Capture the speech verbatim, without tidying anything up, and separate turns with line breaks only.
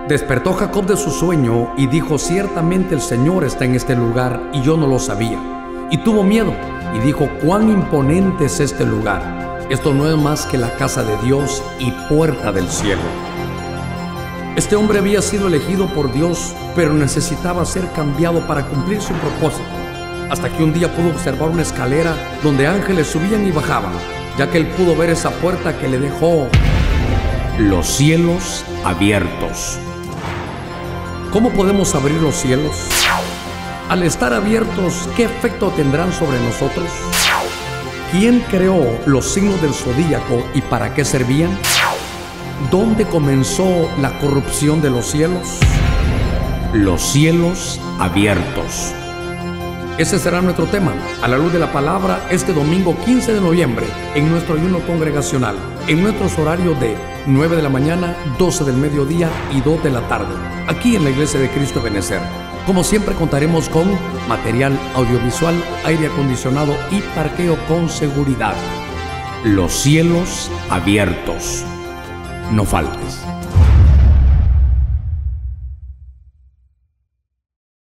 Despertó Jacob de su sueño y dijo: ciertamente el Señor está en este lugar y yo no lo sabía. Y tuvo miedo y dijo: cuán imponente es este lugar. Esto no es más que la casa de Dios y puerta del cielo. Este hombre había sido elegido por Dios, pero necesitaba ser cambiado para cumplir su propósito. Hasta que un día pudo observar una escalera donde ángeles subían y bajaban, ya que él pudo ver esa puerta que le dejó los cielos abiertos. ¿Cómo podemos abrir los cielos? Al estar abiertos, ¿qué efecto tendrán sobre nosotros? ¿Quién creó los signos del zodíaco y para qué servían? ¿Dónde comenzó la corrupción de los cielos? Los cielos abiertos. Ese será nuestro tema, a la luz de la palabra, este domingo quince de noviembre, en nuestro ayuno congregacional, en nuestros horarios de nueve de la mañana, doce del mediodía y dos de la tarde, aquí en la Iglesia de Cristo Ebenecer. Como siempre, contaremos con material audiovisual, aire acondicionado y parqueo con seguridad. Los cielos abiertos. No faltes.